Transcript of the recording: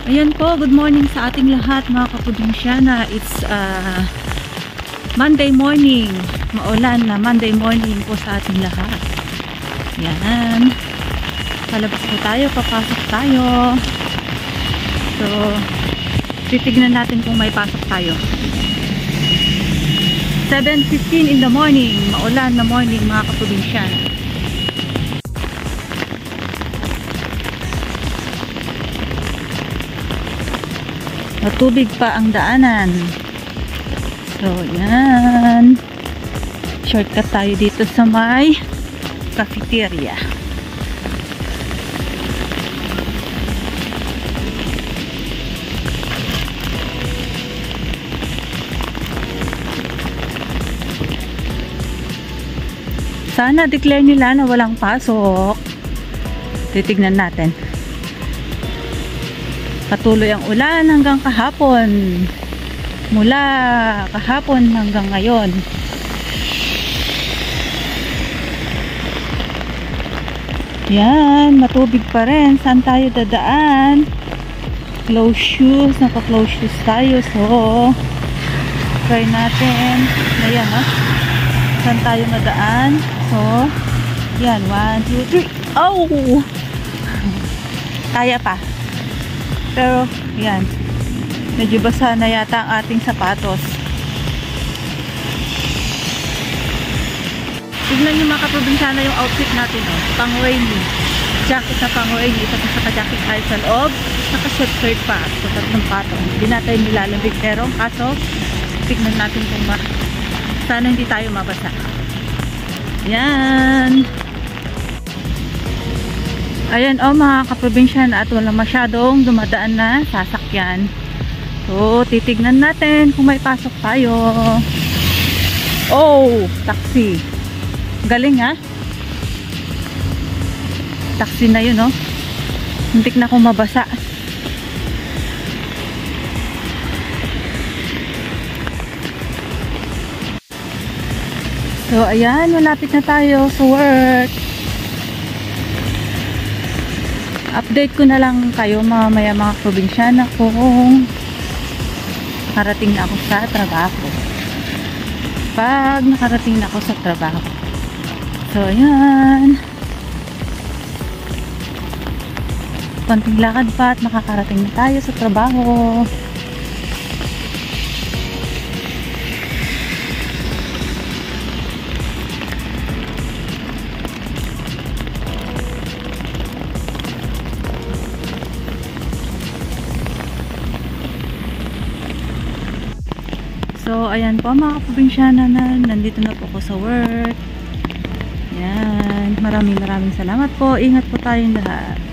Ayan po, good morning sa ating lahat mga kaprodinsyana. It's Monday morning. Maulan na Monday morning po sa ating lahat. Yan. Palabas po tayo, papasok tayo. So, titignan natin kung may pasok tayo. 7:15 in the morning. Maulan na morning mga kaprodinsyana. Matubig pa ang daanan. So, yan. Shortcut tayo dito sa may cafeteria. Sana declare nila na walang pasok. Titignan natin. Patuloy ang ulan hanggang kahapon. Mula kahapon hanggang ngayon. Yan, matubig pa rin. Saan tayo dadaan? Close shoes. Naka-close shoes tayo. So, try natin. Ayan, ha? Saan tayo madaan? So, yan. 1, 2, 3. Oh! Kaya pa. Pero, yan. Medyo basa na yata ang ating sapatos. Tignan nyo mga kaprobinsyana yung outfit natin, oh. Pang rainy. Jacket na pang rainy. Tapos naka-jacket tayo sa loob. Naka-sweatshirt pa. So, tatlong patong. Hindi natin nilalambig. Pero, kaso, tignan natin kung sana hindi tayo mabasa. Yan. Ayan o mga kaprobinsyan, at wala masyadong dumadaan na sasakyan. So, titignan natin kung may pasok tayo. Oh, taxi. Galing ha? Taxi na yun, no? Muntik na akong mabasa. So, ayan, malapit na tayo sa work. Update ko na lang kayo mamaya mga probinsyana kung nakarating na ako sa trabaho. Pag nakarating na ako sa trabaho. So, ayan. Konting lakad pa at makakarating na tayo sa trabaho. So, ayan po mga kaprobinsyana, na nandito na po ako sa work. Yan. Maraming salamat po. Ingat po tayong lahat.